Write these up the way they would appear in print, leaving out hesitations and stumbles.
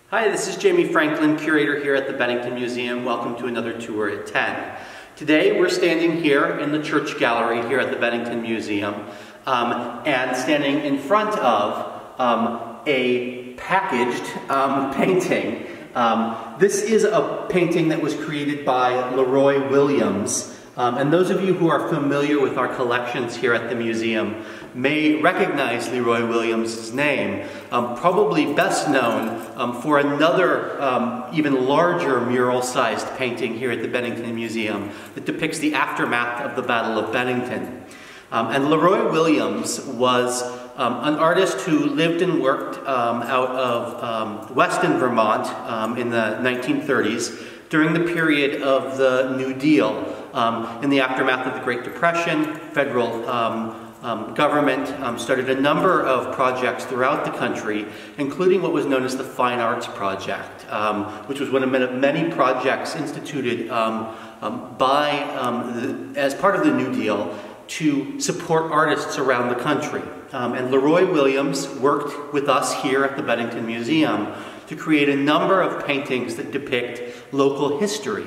Hi, this is Jamie Franklin, curator here at the Bennington Museum. Welcome to another tour at 10. Today we're standing here in the church gallery here at the Bennington Museum and standing in front of a packaged painting. This is a painting that was created by Leroy Williams. And those of you who are familiar with our collections here at the museum may recognize Leroy Williams' name, probably best known for another even larger mural-sized painting here at the Bennington Museum that depicts the aftermath of the Battle of Bennington. And Leroy Williams was an artist who lived and worked out of Weston, Vermont in the 1930s during the period of the New Deal. In the aftermath of the Great Depression, federal government started a number of projects throughout the country, including what was known as the Fine Arts Project, which was one of many projects instituted as part of the New Deal to support artists around the country. And Leroy Williams worked with us here at the Bennington Museum to create a number of paintings that depict local history.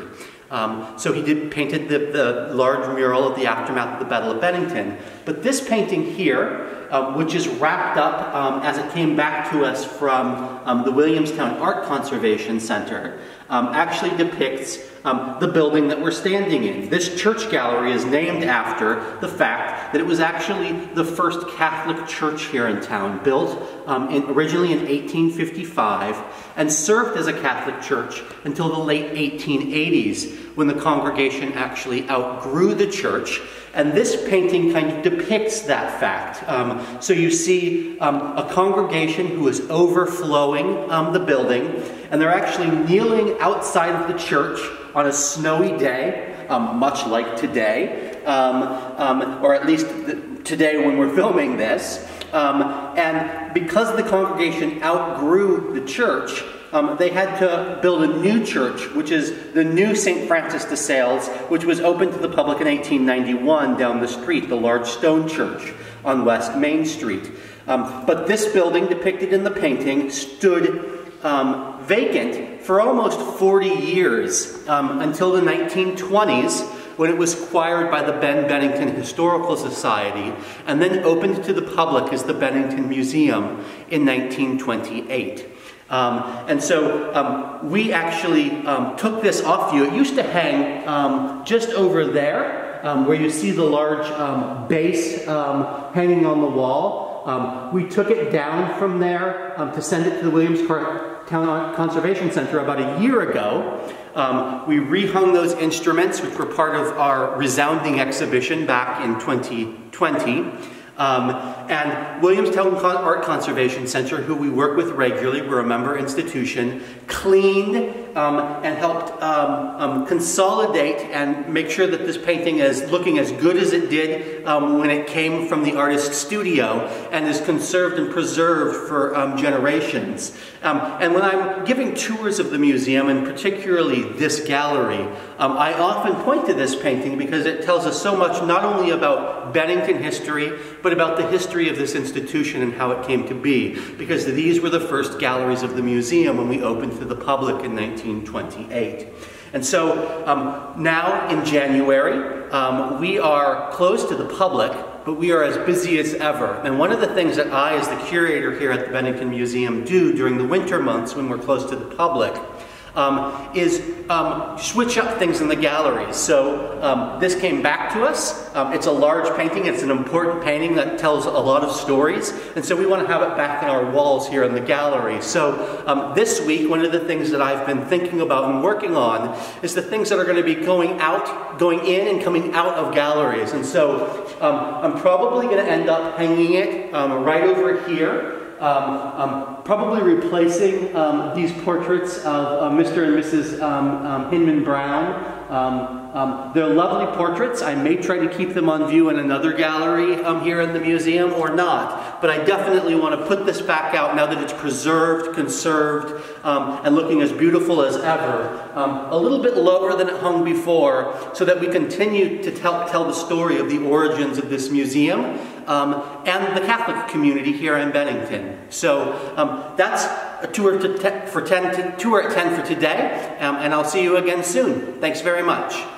So he painted the large mural of the aftermath of the Battle of Bennington. But this painting here, which is wrapped up as it came back to us from the Williamstown Art Conservation Center, actually depicts the building that we're standing in. This church gallery is named after the fact that it was actually the first Catholic church here in town, built originally in 1855 and served as a Catholic church until the late 1880s, when the congregation actually outgrew the church. And this painting kind of depicts that fact. So you see a congregation who is overflowing the building, and they're actually kneeling outside of the church on a snowy day, much like today, or at least today when we're filming this. And because the congregation outgrew the church, they had to build a new church, which is the new St. Francis de Sales, which was opened to the public in 1891 down the street, the large stone church on West Main Street. But this building depicted in the painting stood vacant for almost 40 years until the 1920s, when it was acquired by the Ben Bennington Historical Society and then opened to the public as the Bennington Museum in 1928. And so we actually took this off view. It used to hang just over there, where you see the large base hanging on the wall. We took it down from there to send it to the Williamstown Conservation Center about a year ago. We rehung those instruments, which were part of our resounding exhibition back in 2020. And Williamstown Art Conservation Center, who we work with regularly, we're a member institution, cleaned and helped consolidate and make sure that this painting is looking as good as it did when it came from the artist's studio and is conserved and preserved for generations. And when I'm giving tours of the museum, and particularly this gallery, I often point to this painting because it tells us so much not only about Bennington history, but about the history of this institution and how it came to be. Because these were the first galleries of the museum when we opened to the public in 1928. And so now in January, we are closed to the public, but we are as busy as ever. And one of the things that I, as the curator here at the Bennington Museum, do during the winter months when we're closed to the public is switch up things in the galleries. So this came back to us. It's a large painting. It's an important painting that tells a lot of stories. And so we want to have it back in our walls here in the gallery. So this week, one of the things that I've been thinking about and working on is the things that are going to be going in and coming out of galleries. And so I'm probably going to end up hanging it right over here. Probably replacing these portraits of Mr. and Mrs. Hinman Brown. They're lovely portraits. I may try to keep them on view in another gallery here in the museum or not. But I definitely want to put this back out now that it's preserved, conserved, and looking as beautiful as ever. A little bit lower than it hung before, so that we continue to tell the story of the origins of this museum and the Catholic community here in Bennington. So that's tour at 10 for today, and I'll see you again soon. Thanks very much.